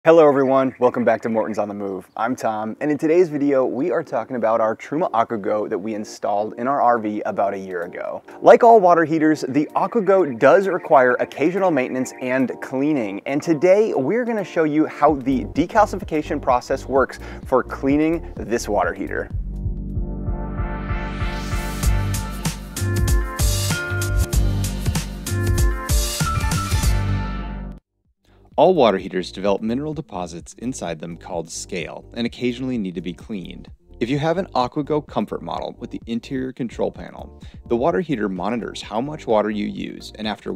Hello everyone, welcome back to Morton's on the Move. I'm Tom, and in today's video, we are talking about our Truma AquaGo that we installed in our RV about a year ago. Like all water heaters, the AquaGo does require occasional maintenance and cleaning, and today we're going to show you how the decalcification process works for cleaning this water heater. All water heaters develop mineral deposits inside them called scale and occasionally need to be cleaned. If you have an AquaGo Comfort model with the interior control panel, the water heater monitors how much water you use, and after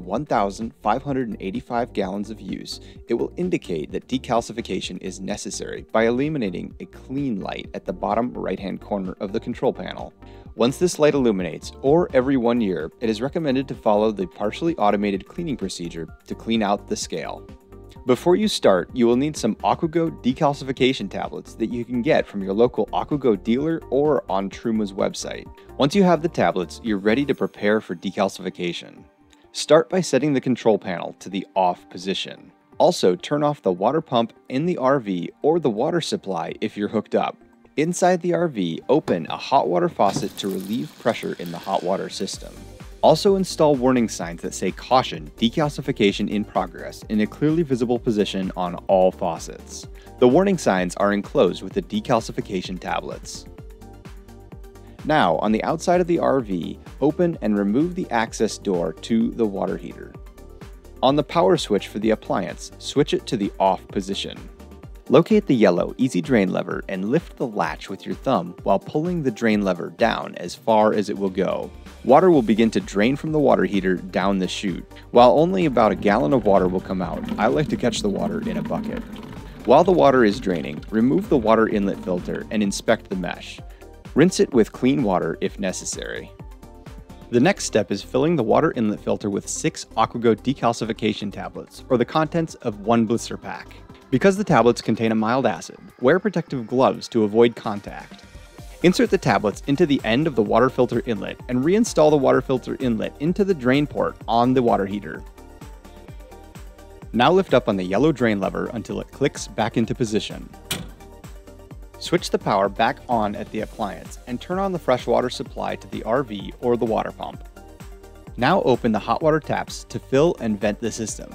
1,585 gallons of use, it will indicate that decalcification is necessary by illuminating a clean light at the bottom right-hand corner of the control panel. Once this light illuminates, or every 1 year, it is recommended to follow the partially automated cleaning procedure to clean out the scale. Before you start, you will need some AquaGo decalcification tablets that you can get from your local AquaGo dealer or on Truma's website. Once you have the tablets, you're ready to prepare for decalcification. Start by setting the control panel to the off position. Also, turn off the water pump in the RV or the water supply if you're hooked up. Inside the RV, open a hot water faucet to relieve pressure in the hot water system. Also install warning signs that say "Caution, decalcification in progress" in a clearly visible position on all faucets. The warning signs are enclosed with the decalcification tablets. Now, on the outside of the RV, open and remove the access door to the water heater. On the power switch for the appliance, switch it to the off position. Locate the yellow easy drain lever and lift the latch with your thumb while pulling the drain lever down as far as it will go. Water will begin to drain from the water heater down the chute. While only about a gallon of water will come out, I like to catch the water in a bucket. While the water is draining, remove the water inlet filter and inspect the mesh. Rinse it with clean water if necessary. The next step is filling the water inlet filter with 6 AquaGo decalcification tablets, or the contents of 1 blister pack. Because the tablets contain a mild acid, wear protective gloves to avoid contact. Insert the tablets into the end of the water filter inlet and reinstall the water filter inlet into the drain port on the water heater. Now lift up on the yellow drain lever until it clicks back into position. Switch the power back on at the appliance and turn on the fresh water supply to the RV or the water pump. Now open the hot water taps to fill and vent the system.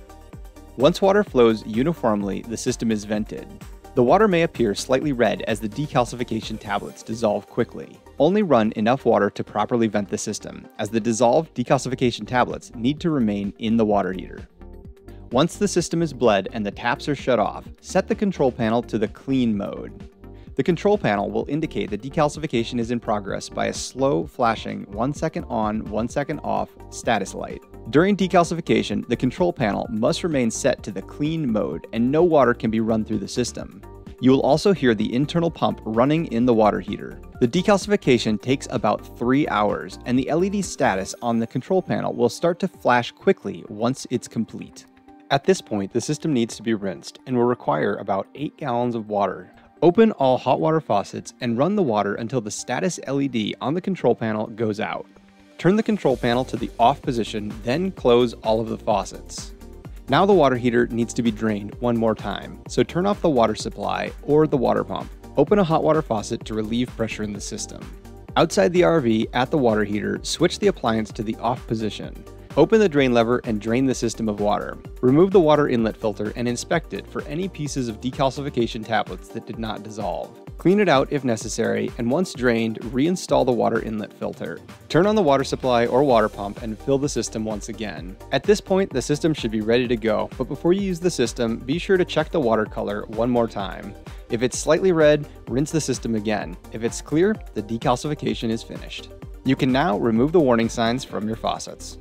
Once water flows uniformly, the system is vented. The water may appear slightly red as the decalcification tablets dissolve quickly. Only run enough water to properly vent the system, as the dissolved decalcification tablets need to remain in the water heater. Once the system is bled and the taps are shut off, set the control panel to the clean mode. The control panel will indicate that decalcification is in progress by a slow flashing 1 second on, 1 second off status light. During decalcification, the control panel must remain set to the clean mode and no water can be run through the system. You will also hear the internal pump running in the water heater. The decalcification takes about 3 hours, and the LED status on the control panel will start to flash quickly once it's complete. At this point, the system needs to be rinsed and will require about 8 gallons of water. Open all hot water faucets and run the water until the status LED on the control panel goes out. Turn the control panel to the off position, then close all of the faucets. Now the water heater needs to be drained one more time, so turn off the water supply or the water pump. Open a hot water faucet to relieve pressure in the system. Outside the RV, at the water heater, switch the appliance to the off position. Open the drain lever and drain the system of water. Remove the water inlet filter and inspect it for any pieces of decalcification tablets that did not dissolve. Clean it out if necessary, and once drained, reinstall the water inlet filter. Turn on the water supply or water pump and fill the system once again. At this point, the system should be ready to go, but before you use the system, be sure to check the water color one more time. If it's slightly red, rinse the system again. If it's clear, the decalcification is finished. You can now remove the warning signs from your faucets.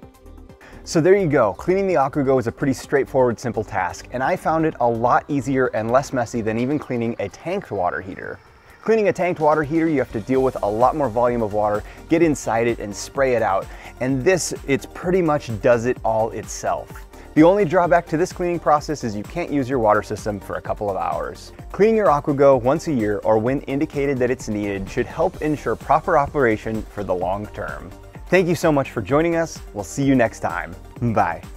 So there you go. Cleaning the AquaGo is a pretty straightforward, simple task, and I found it a lot easier and less messy than even cleaning a tanked water heater. Cleaning a tanked water heater, you have to deal with a lot more volume of water, get inside it and spray it out. And this, it pretty much does it all itself. The only drawback to this cleaning process is you can't use your water system for a couple of hours. Cleaning your AquaGo once a year or when indicated that it's needed should help ensure proper operation for the long term. Thank you so much for joining us. We'll see you next time. Bye.